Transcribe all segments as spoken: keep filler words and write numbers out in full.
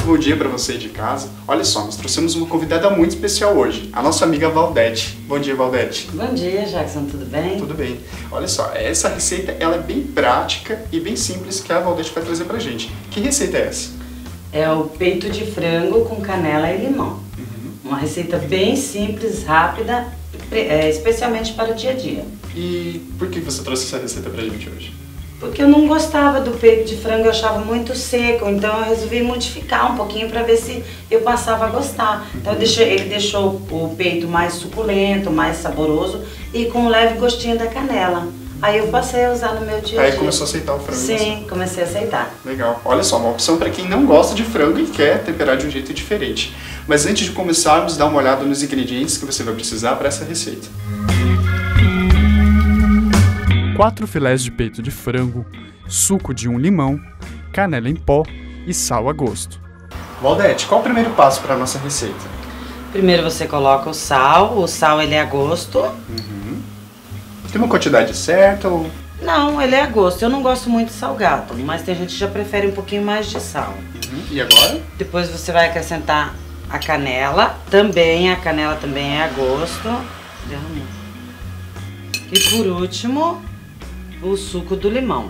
muito bom dia para você de casa. Olha só, nós trouxemos uma convidada muito especial hoje, a nossa amiga Valdete. Bom dia, Valdete. Bom dia, Jackson, tudo bem? Tudo bem. Olha só, essa receita ela é bem prática e bem simples que a Valdete vai trazer pra gente. Que receita é essa? É o peito de frango com canela e limão. Uhum. Uma receita bem simples, rápida, é, especialmente para o dia a dia. E por que você trouxe essa receita pra gente hoje? Porque eu não gostava do peito de frango, eu achava muito seco, então eu resolvi modificar um pouquinho para ver se eu passava a gostar. Então eu deixei, ele deixou o peito mais suculento, mais saboroso e com um leve gostinho da canela. Aí eu passei a usar no meu dia a dia. Aí começou a aceitar o frango? Sim, assim. comecei a aceitar. Legal. Olha só, uma opção para quem não gosta de frango e quer temperar de um jeito diferente. Mas antes de começarmos, dá uma olhada nos ingredientes que você vai precisar para essa receita. Quatro filés de peito de frango, suco de um limão, canela em pó e sal a gosto. Valdete, qual o primeiro passo para a nossa receita? Primeiro você coloca o sal, o sal ele é a gosto. Uhum. Tem uma quantidade certa ou... Não, ele é a gosto. Eu não gosto muito de salgado, mas tem gente que já prefere um pouquinho mais de sal. Uhum. E agora? Depois você vai acrescentar a canela, também, a canela também é a gosto. E por último, o suco do limão.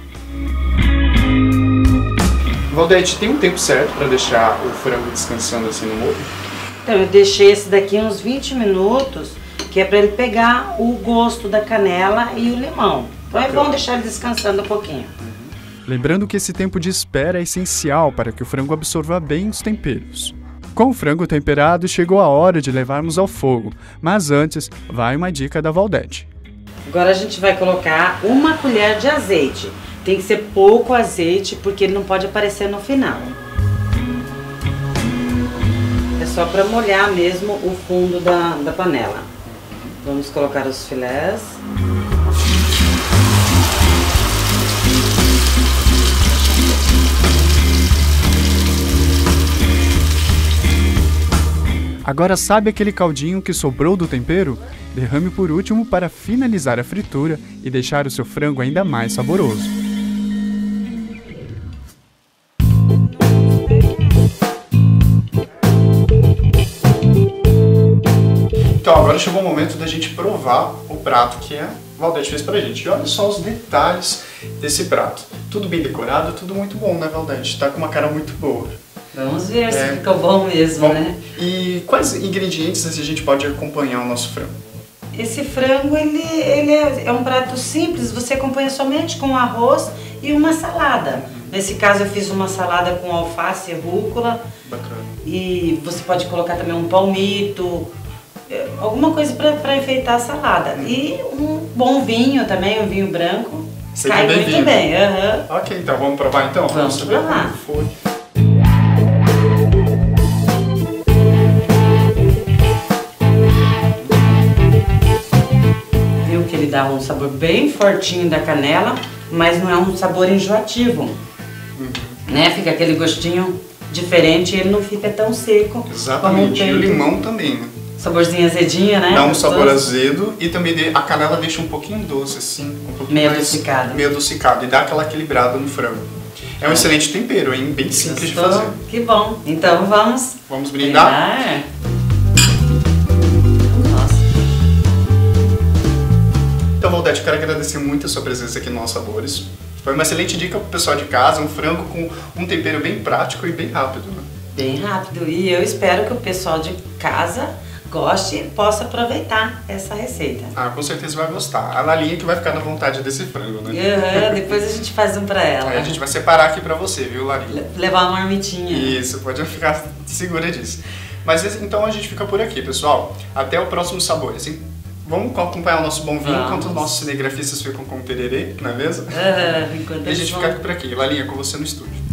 Valdete, tem um tempo certo para deixar o frango descansando assim no molho? Então eu deixei esse daqui uns vinte minutos, que é para ele pegar o gosto da canela e o limão. Então é bom deixar ele descansando um pouquinho. Lembrando que esse tempo de espera é essencial para que o frango absorva bem os temperos. Com o frango temperado, chegou a hora de levarmos ao fogo, mas antes, vai uma dica da Valdete. Agora a gente vai colocar uma colher de azeite. Tem que ser pouco azeite, porque ele não pode aparecer no final. É só para molhar mesmo o fundo da, da panela. Vamos colocar os filés. Agora, sabe aquele caldinho que sobrou do tempero? Derrame por último para finalizar a fritura e deixar o seu frango ainda mais saboroso. Então agora chegou o momento da gente provar o prato que a Valdete fez pra gente. E olha só os detalhes desse prato. Tudo bem decorado, tudo muito bom, né, Valdete? Tá com uma cara muito boa. Vamos ver se É. ficou bom mesmo, Bom, né? E quais ingredientes a gente pode acompanhar o nosso frango? Esse frango, ele, ele é, é um prato simples, você acompanha somente com arroz e uma salada. Nesse caso eu fiz uma salada com alface e rúcula. Bacana. E você pode colocar também um palmito, alguma coisa para enfeitar a salada. E um bom vinho também, um vinho branco. Seja Cai muito bem-vindo. bem. Uhum. Ok, então vamos provar então? Vamos saber provar. como foi. Viu que ele dá um sabor bem fortinho da canela, mas não é um sabor enjoativo. Uhum. Né? Fica aquele gostinho diferente e ele não fica tão seco. Exatamente. Como E o o limão também, né? Saborzinho azedinho, né? Dá um Gostoso. sabor azedo e também de- a canela deixa um pouquinho doce, assim. Um pouquinho Meio mais, adocicado. Meio adocicado. E dá aquela equilibrada no frango. É um excelente tempero, hein? Bem simples de fazer. Que bom. Então vamos Vamos brindar? brindar. Nossa. Então, Valdete, eu quero agradecer muito a sua presença aqui no Nossos Sabores. Foi uma excelente dica pro pessoal de casa, um frango com um tempero bem prático e bem rápido, né? Bem rápido. E eu espero que o pessoal de casa goste e possa aproveitar essa receita. Ah, com certeza vai gostar. A Lalinha que vai ficar na vontade desse frango, né? Uhum, depois a gente faz um pra ela. Aí a gente vai separar aqui pra você, viu, Lalinha? Le- Levar uma marmitinha. Isso, pode ficar segura disso. Mas então a gente fica por aqui, pessoal. Até o próximo Sabores, hein? Vamos acompanhar o nosso bom vinho Vamos. enquanto os nossos cinegrafistas ficam com o tererê, não é mesmo? Uhum, enquanto E a gente eles fica vão- por aqui. Lalinha, com você no estúdio.